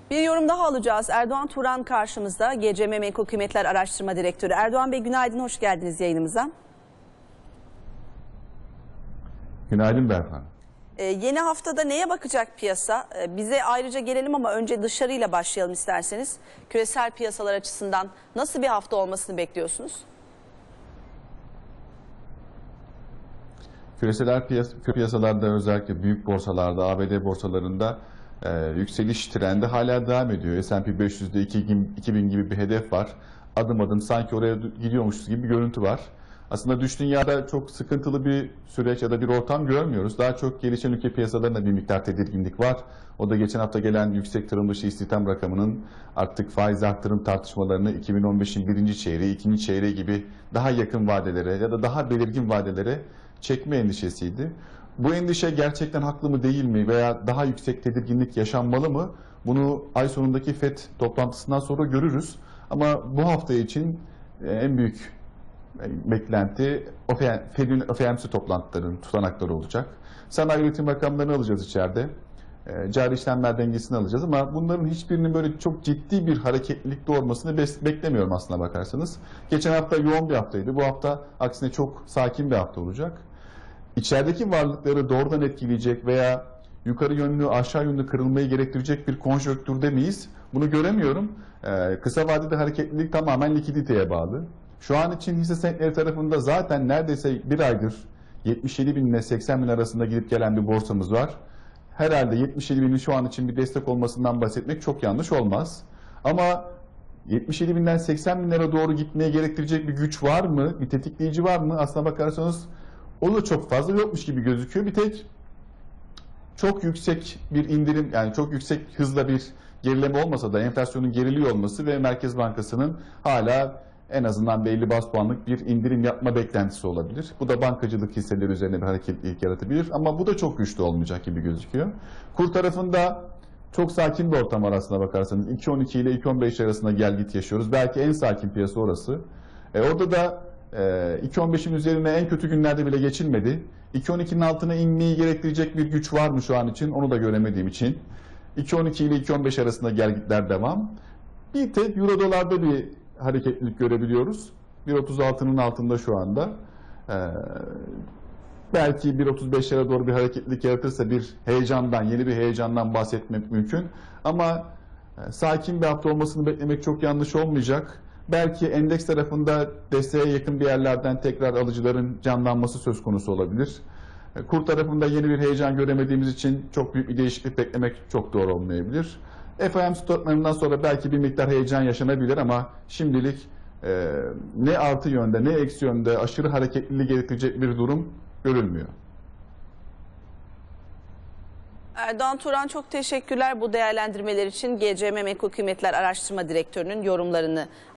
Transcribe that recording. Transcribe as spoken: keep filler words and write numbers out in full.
Bir yorum daha alacağız. Erdoğan Turan karşımızda, G C M Menkul Kıymetler Araştırma Direktörü. Erdoğan Bey, günaydın, hoş geldiniz yayınımıza. Günaydın Berhan. Ee, yeni haftada neye bakacak piyasa? Ee, bize ayrıca gelelim ama önce dışarıyla başlayalım isterseniz. Küresel piyasalar açısından nasıl bir hafta olmasını bekliyorsunuz? Küresel piyas piyasalarda, özellikle büyük borsalarda, A B D borsalarında e, yükseliş trendi hala devam ediyor. S and P beş yüzde iki bin gibi bir hedef var. Adım adım sanki oraya gidiyormuşuz gibi bir görüntü var. Aslında dış dünyada çok sıkıntılı bir süreç ya da bir ortam görmüyoruz. Daha çok gelişen ülke piyasalarında bir miktar tedirginlik var. O da geçen hafta gelen yüksek tarım dışı istihdam rakamının artık faiz arttırım tartışmalarını iki bin on beşin birinci çeyreği, ikinci çeyreği gibi daha yakın vadelere ya da daha belirgin vadelere çekme endişesiydi. Bu endişe gerçekten haklı mı değil mi veya daha yüksek tedirginlik yaşanmalı mı? Bunu ay sonundaki F E D toplantısından sonra görürüz. Ama bu hafta için en büyük beklenti F E D'in F O M C toplantılarının tutanakları olacak. Sanayi üretim rakamlarını alacağız içeride. Cari işlemler dengesini alacağız ama bunların hiçbirinin böyle çok ciddi bir hareketlilik doğurmasını beklemiyorum aslına bakarsanız. Geçen hafta yoğun bir haftaydı. Bu hafta aksine çok sakin bir hafta olacak. İçerideki varlıkları doğrudan etkileyecek veya yukarı yönlü aşağı yönlü kırılmayı gerektirecek bir konjonktürde miyiz? Bunu göremiyorum. Ee, kısa vadede hareketlilik tamamen likiditeye bağlı. Şu an için hisse senetleri tarafında zaten neredeyse bir aydır yetmiş yedi bin ile seksen bin arasında gidip gelen bir borsamız var. Herhalde yetmiş yedi binin şu an için bir destek olmasından bahsetmek çok yanlış olmaz. Ama yetmiş yedi binden seksen binlere doğru gitmeye gerektirecek bir güç var mı? Bir tetikleyici var mı? Aslına bakarsanız o da çok fazla yokmuş gibi gözüküyor. Bir tek çok yüksek bir indirim, yani çok yüksek hızla bir gerileme olmasa da enflasyonun geriliyor olması ve Merkez Bankası'nın hala en azından belli baz puanlık bir indirim yapma beklentisi olabilir. Bu da bankacılık hisseleri üzerine bir hareketlilik yaratabilir ama bu da çok güçlü olmayacak gibi gözüküyor. Kur tarafında çok sakin bir ortam var aslına bakarsanız. iki on iki ile iki on beş arasında gel git yaşıyoruz. Belki en sakin piyasa orası. E orada da e, iki on beşin üzerine en kötü günlerde bile geçilmedi. iki on ikinin altına inmeyi gerektirecek bir güç var mı şu an için? Onu da göremediğim için. iki on iki ile iki on beş arasında gel gitler devam. Bir tek euro dolarda bir hareketlilik görebiliyoruz. bir otuz altının altında şu anda. Ee, belki bir otuz beşlere doğru bir hareketlilik yaratırsa bir heyecandan, yeni bir heyecandan bahsetmek mümkün. Ama e, sakin bir hafta olmasını beklemek çok yanlış olmayacak. Belki endeks tarafında desteğe yakın bir yerlerden tekrar alıcıların canlanması söz konusu olabilir. E, kur tarafında yeni bir heyecan göremediğimiz için çok büyük bir değişiklik beklemek çok doğru olmayabilir. F O M C toplantılarından sonra belki bir miktar heyecan yaşanabilir ama şimdilik e, ne artı yönde ne eksi yönde aşırı hareketliliği gerektirecek bir durum görülmüyor. Erdoğan Turan, çok teşekkürler bu değerlendirmeler için. G C M Menkul Kıymetler Araştırma Direktörü'nün yorumlarını